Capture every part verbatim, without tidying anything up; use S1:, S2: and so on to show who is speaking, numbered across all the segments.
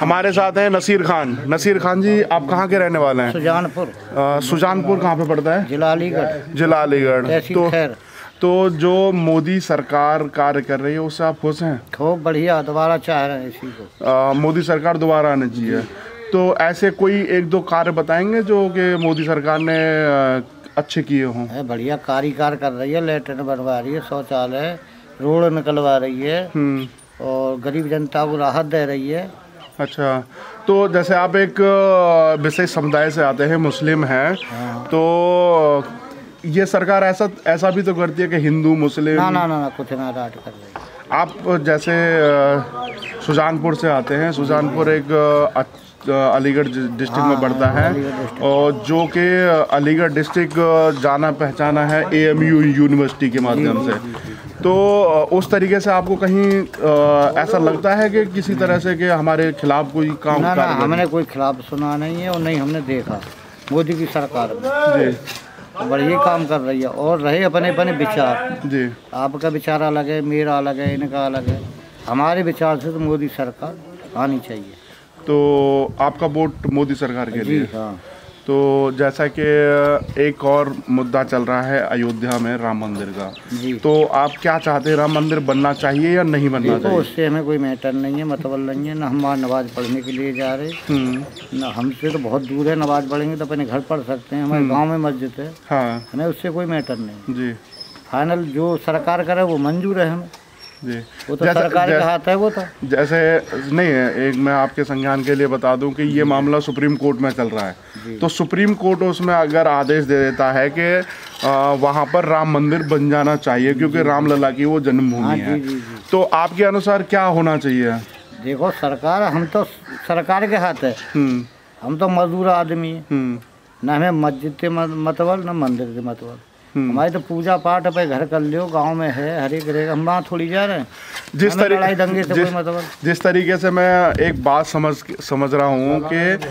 S1: हमारे साथ हैं नसीर खान। नसीर खान जी, आप कहाँ के रहने वाले हैं?
S2: सुजानपुर।
S1: सुजानपुर कहाँ पे पड़ता है?
S2: जिला अलीगढ़।
S1: जिला अलीगढ़।
S2: तो
S1: तो जो मोदी सरकार कार्य कर रही है उससे आप खुश हैं?
S2: खूब बढ़िया, दोबारा चाह रहे हैं इसी को।
S1: मोदी सरकार दोबारा आनी चाहिए। तो ऐसे कोई एक दो कार्य बताएंगे जो कि मोदी सरकार ने अच्छे किए हों?
S2: बढ़िया कारीगर कर रही है, लेटरिन बनवा रही है, शौचालय, रोड निकलवा रही है और गरीब जनता को राहत दे रही है।
S1: अच्छा, तो जैसे आप एक विशेष समुदाय से आते हैं, मुस्लिम हैं, तो ये सरकार ऐसा ऐसा भी तो करती है कि हिंदू मुस्लिम?
S2: ना ना ना, ना कुछ ना राट कर रही है।
S1: आप जैसे सुजानपुर से आते हैं, सुजानपुर एक अलीगढ़ डिस्ट्रिक्ट में पड़ता है और जो कि अलीगढ़ डिस्ट्रिक्ट जाना पहचाना है ए एम यू यूनिवर्सिटी के माध्यम से। तो उस तरीके से आपको कहीं ऐसा लगता है कि किसी तरह से कि हमारे खिलाफ कोई काम?
S2: ना, ना, हमने कोई खिलाफ सुना नहीं है और नहीं हमने देखा। मोदी की सरकार जी बढ़िया काम कर रही है और रहे अपने अपने विचार जी। आपका विचार अलग है, मेरा अलग है, इनका अलग है। हमारे विचार से तो मोदी सरकार आनी चाहिए।
S1: तो आपका वोट मोदी सरकार के लिए?
S2: हाँ।
S1: तो जैसा कि एक और मुद्दा चल रहा है अयोध्या में राम मंदिर का जी। तो आप क्या चाहते हैं, राम मंदिर बनना चाहिए या नहीं बनना चाहिए?
S2: उससे हमें कोई मैटर नहीं है, मतलब नहीं है। ना हम वहाँ नमाज पढ़ने के लिए जा रहे, ना हमसे तो बहुत दूर है। नमाज पढ़ेंगे तो अपने घर पढ़ सकते हैं, हमारे गाँव में मस्जिद है। हाँ। हमें उससे कोई मैटर नहीं जी। फाइनल जो सरकार करे वो मंजूर है हमें जी। वो तो सरकार के हाथ है। वो तो
S1: जैसे नहीं है, एक मैं आपके संज्ञान के लिए बता दूं कि ये मामला सुप्रीम कोर्ट में चल रहा है। तो सुप्रीम कोर्ट उसमें अगर आदेश दे देता है कि वहाँ पर राम मंदिर बन जाना चाहिए क्योंकि रामलला की वो जन्मभूमि है, जी, जी, जी। तो आपके अनुसार क्या होना चाहिए?
S2: देखो सरकार, हम तो सरकार के हाथ है। हम तो मजदूर आदमी है, न हमें मस्जिद के मतलब न मंदिर के मतलब। हमारी तो पूजा पाठ पे घर कर लियो, गांव में है हर एक रहेगा, हम वहाँ थोड़ी जा रहे हैं।
S1: जिस तरीके
S2: दंगे से कोई मतलब
S1: जिस तरीके से मैं एक बात समझ समझ रहा हूँ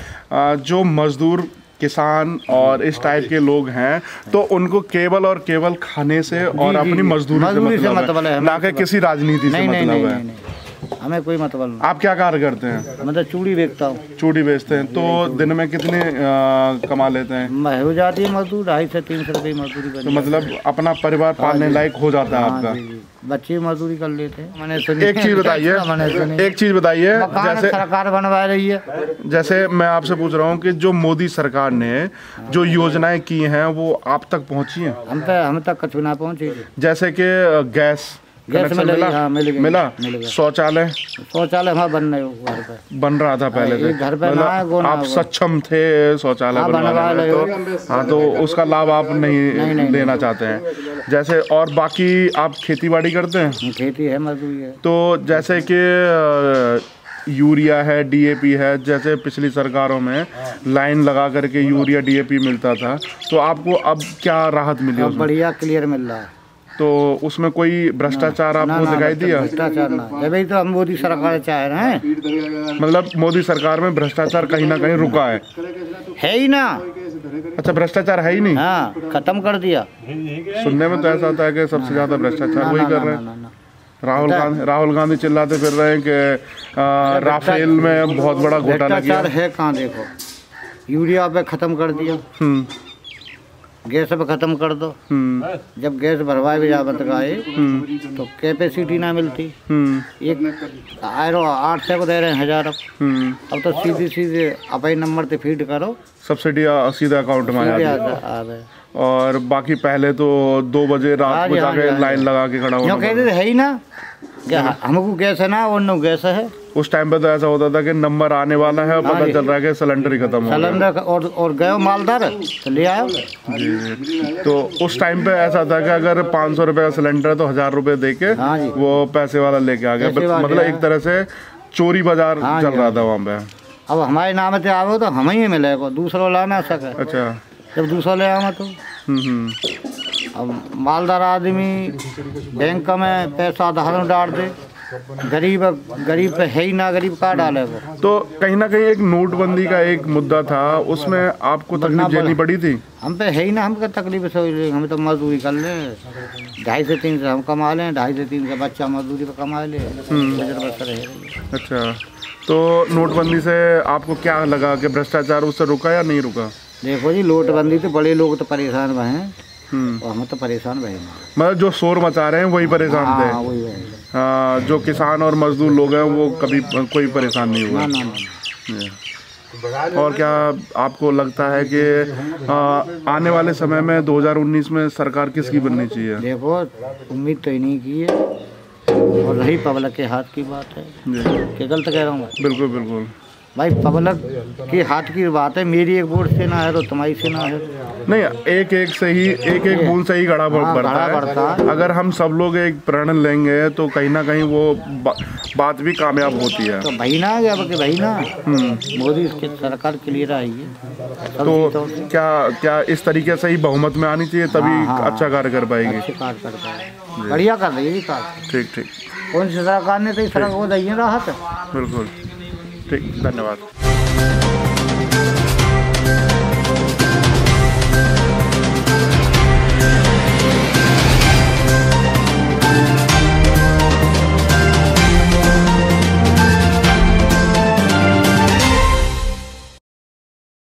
S1: कि जो मजदूर किसान और इस टाइप के लोग हैं तो उनको केवल और केवल खाने से और अपनी मजदूरी से मतलब है, ना कि किसी राजनीति से मतलब है।
S2: हमें कोई मतलब नहीं।
S1: आप क्या कार्य करते हैं?
S2: मतलब चूड़ी बेचता हूँ।
S1: चूड़ी बेचते हैं, तो दिन में कितने आ, कमा लेते हैं?
S2: हो जाती है मजदूर ढाई से तीन सौ रुपये मजदूरी।
S1: तो मतलब अपना परिवार पालने लायक हो जाता है आपका?
S2: बच्चे मजदूरी कर लेते हैं। मैंने
S1: एक चीज बताइए एक चीज बताइए जैसे
S2: सरकार बनवा रही है,
S1: जैसे मैं आपसे पूछ रहा हूँ कि जो मोदी सरकार ने जो योजनाएं की हैं वो आप तक पहुँची हैं?
S2: हम तक हम तक कछु ना पहुँची।
S1: जैसे कि गैस
S2: गैस मिला, हाँ, मिल गया,
S1: मिला, मिला। शौचालय
S2: शौचालय हमारा बन रहे घर पे
S1: बन रहा था पहले से,
S2: घर पे
S1: मतलब आप सक्षम थे शौचालय बनवाने में, तो हाँ, तो उसका लाभ आप नहीं, नहीं, नहीं लेना नहीं, चाहते हैं। जैसे और बाकी आप खेती बाड़ी करते हैं?
S2: खेती है, मजदूरी है।
S1: तो जैसे कि यूरिया है, डी ए पी है, जैसे पिछली सरकारों में लाइन लगा करके यूरिया डी ए पी मिलता था, तो आपको अब क्या राहत मिली?
S2: बढ़िया क्लियर मिल रहा है।
S1: तो उसमें कोई भ्रष्टाचार आपको दिखाई दिया?
S2: भ्रष्टाचार ना, जब ही तो हम मोदी सरकार चाह रहे हैं।
S1: मतलब मोदी सरकार में भ्रष्टाचार कहीं ना कहीं रुका है?
S2: है ही ना।
S1: अच्छा, भ्रष्टाचार है ही नहीं?
S2: हाँ, खत्म कर दिया।
S1: सुनने में तो ऐसा होता है कि सबसे ज्यादा भ्रष्टाचार वही कर रहे हैं। राहुल गांधी राहुल गांधी चिल्लाते फिर रहे हैं कि राफेल में बहुत बड़ा घोटाला किया
S2: है। कहाँ देखो, यूरिया पे खत्म कर दिया, गैस पे खत्म कर दो। जब गैस भरवाए भी जावत आए तो कैपेसिटी ना मिलती। एक आयरो आठ सौ को दे रहे हैं हजार। अब तो सीधे सीधे अपने नंबर पे फीड करो,
S1: सब्सिडी सीधा अकाउंट में आ जाए। और बाकी पहले तो दो बजे रात को जाके लाइन लगा के खड़ा होना
S2: कहते है ही ना, हमको गैस है ना, और नो गैस है।
S1: उस टाइम पे तो ऐसा होता था कि नंबर आने वाला है और पता चल रहा है कि सिलेंडर ही खत्म हो गया।
S2: सिलेंडर और और गए मालदार तो ले आओ
S1: जी। तो उस टाइम पे ऐसा था कि अगर पाँच सौ रुपये का सिलेंडर है तो हजार रुपये दे के वो पैसे वाला लेके आ गया। मतलब एक तरह से चोरी बाजार चल रहा था वहाँ पे।
S2: अब हमारे नाम से आओ तो हम ही मिलेगा, दूसरा ला ना सके।
S1: अच्छा,
S2: जब दूसरा ले आओ तो अब मालदार आदमी बैंक में पैसा धारण डाल दे, गरीब गरीब पे है ही ना, गरीब कहाँ डाले वो।
S1: तो कहीं ना कहीं एक नोटबंदी का एक मुद्दा था, उसमें आपको तकलीफ झेलनी पड़ी थी?
S2: हम पे है ही ना, हम क्या तकलीफ से, हम तो मजदूरी कर लें, ढाई से तीन से हम कमा लें, ढाई से तीन से बच्चा मजदूरी पे कमा ले।
S1: अच्छा, तो नोटबंदी से आपको क्या लगा कि भ्रष्टाचार उससे रुका या नहीं रुका?
S2: देखो जी, नोटबंदी तो बड़े लोग तो परेशान हुए हैं और हम तो परेशान भए नहीं।
S1: मतलब जो शोर मचा रहे हैं वही परेशान थे।
S2: हाँ, वही वही।
S1: हाँ, जो किसान और मजदूर लोग हैं वो कभी कोई परेशान नहीं हुआ।
S2: ना ना ना।
S1: और क्या आपको लगता है कि आ, आने वाले समय में दो हज़ार उन्नीस में सरकार किसकी बननी चाहिए?
S2: देखो, उम्मीद तो ही नहीं की है, और रही पब्लिक के हाथ की बात है। क्या गलत कह रहा हूँ?
S1: बिल्कुल बिल्कुल
S2: भाई, पब्लिक के हाथ की बात है। मेरी एक वोट से ना है तो तुम्हारी से ना है।
S1: नहीं, एक एक से ही एक एक बूंद से ही घड़ा
S2: हाँ,
S1: बढ़ता
S2: घड़ा
S1: है।
S2: बढ़ता है।
S1: अगर हम सब लोग एक प्रण लेंगे तो कहीं ना कहीं वो बा, बात भी कामयाब होती है।
S2: तो भाई ना गया कि भाई ना मोदी इसके सरकार के लिए रही है।
S1: तो क्या क्या इस तरीके से ही बहुमत में आनी चाहिए, तभी
S2: हाँ, हाँ,
S1: अच्छा कार्य कर पाएगी।
S2: अच्छे कार्य कर पाएगी, बढ़िया कर रही है कार्य।
S1: ठीक ठीक,
S2: कौन सी सरकार ने तो इस तरह को दी है राहत?
S1: बिल्कुल ठीक, धन्यवाद।